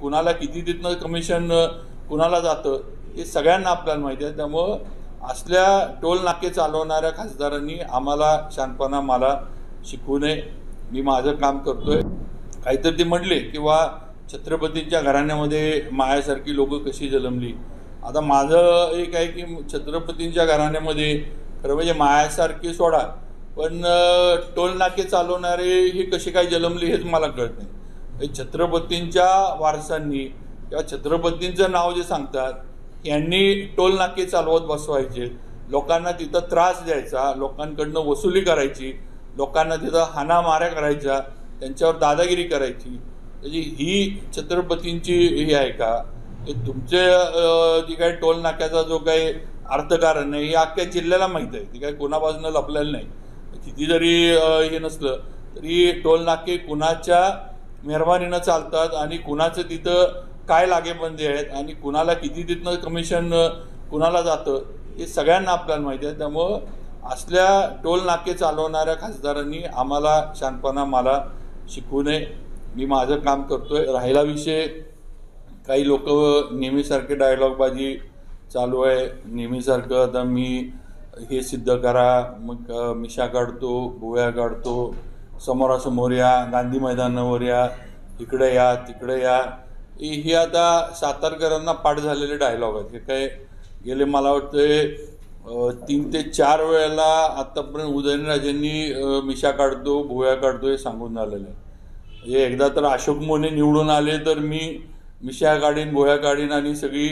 कुणाला किती तिथनं कमिशन कुणाला जातं हे सगळ्यांना आपल्याला माहिती आहे। त्यामुळं असल्या टोल नाके चालवणाऱ्या खासदारांनी आम्हाला शांतपणा मला शिकवू नये। मी माझं काम करतोय। काहीतरी ते म्हटले किंवा छत्रपतींच्या घराण्यामध्ये मायासारखी लोक कशी जन्मली। आता माझं एक आहे की छत्रपतींच्या घराण्यामध्ये खरं म्हणजे मायासारखी सोडा, पण टोल नाके चालवणारे हे कसे काय जन्मले हेच मला कळत नाही। छत्रपतींच्या वारसांनी किंवा छत्रपतींचं नाव जे सांगतात यांनी टोल नाके चालवत बसवायचे, लोकांना तिथं त्रास द्यायचा, लोकांकडनं वसुली करायची, लोकांना तिथं हाणामाऱ्या करायच्या, त्यांच्यावर दादागिरी करायची। म्हणजे ही छत्रपतींची ही आहे का? हे तुमचे जी काही टोल नाक्याचा जो काही अर्थकारण आहे हे अख्ख्या जिल्ह्याला माहीत आहे। ती काही कोणापासून लपलेलं नाही। किती जरी हे नसलं तरी टोल नाके कुणाच्या मेहरबानीनं चालतात आणि कुणाचं तिथं काय लागेबंदी आहेत आणि कुणाला किती तिथनं कमिशन कुणाला जातं हे सगळ्यांना आपल्याला माहिती आहे। त्यामुळं असल्या टोल नाके चालवणाऱ्या खासदारांनी आम्हाला शांतपणा मला शिकवू नये। मी माझं काम करतोय। राहिला विषय, काही लोक नेहमीसारखे डायलॉगबाजी चालू आहे, नेहमीसारखं आता मी हे सिद्ध करा, मग मिशा काढतो, भुवया काढतो, समोरासमोर या, गांधी मैदानावर या, इकडे या, तिकडे या, हे आता सातारकरांना पाठ झालेले डायलॉग आहेत। हे काय गेले मला वाटतं 3 ते 4 वेळेला आतापर्यंत उदयनराजेंनी मिशा काढतो, भुवया काढतो हे सांगून झालेलं आहे। म्हणजे एकदा तर अशोक मोने निवडून आले तर मी मिशा काढीन, भुवया काढीन आणि सगळी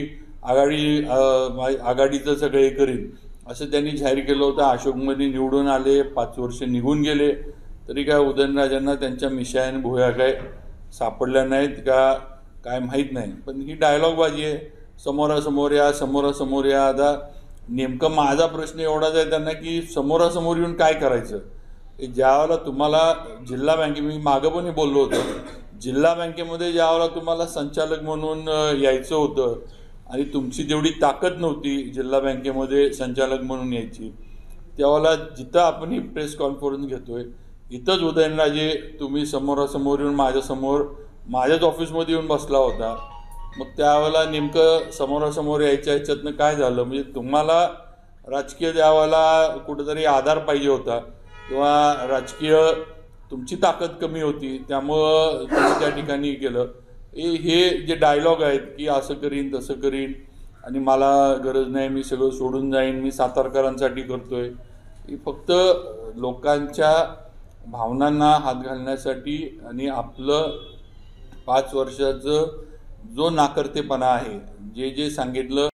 आघाडीचं सगळं हे करीन असं त्यांनी जाहीर केलं होतं। अशोक मोने निवडून आले, 5 वर्ष निघून गेले, तरी काय उदयनराजेंना त्यांच्या मिशा आणि भुवया काय सापडल्या नाहीत का काय माहीत नाही। पण ही डायलॉगबाजी आहे, समोरासमोर या, समोरासमोर या। आता नेमकं माझा प्रश्न एवढाच आहे त्यांना की समोरासमोर येऊन काय करायचं। ज्यावेळेला तुम्हाला जिल्हा बँके, मी मागं पण बोललो होतो, जिल्हा बँकेमध्ये ज्यावेळेला तुम्हाला संचालक म्हणून यायचं होतं आणि तुमची तेवढी ताकद नव्हती जिल्हा बँकेमध्ये संचालक म्हणून यायची, त्यावेळेला जिथं आपण ही प्रेस कॉन्फरन्स घेतोय इथंच उदयनराजे तुम्ही समोरासमोर येऊन माझ्यासमोर माझ्याच ऑफिसमध्ये येऊन बसला होता। मग त्यावेळेला नेमकं समोरासमोर यायच्या ह्याच्यातनं काय झालं? म्हणजे तुम्हाला राजकीय द्यावाला कुठेतरी आधार पाहिजे होता किंवा राजकीय तुमची ताकद कमी होती, त्यामुळं तुम्ही त्या ठिकाणी केलं। हे जे डायलॉग आहेत की असं करीन तसं करीन आणि मला गरज नाही, मी सगळं सोडून जाईन, मी सातारकरांसाठी करतोय, ही फक्त लोकांच्या भावनांना हात घालण्यासाठी आणि आपलं 5 वर्षाचं जो नाकर्तेपणा आहे, जे सांगितलं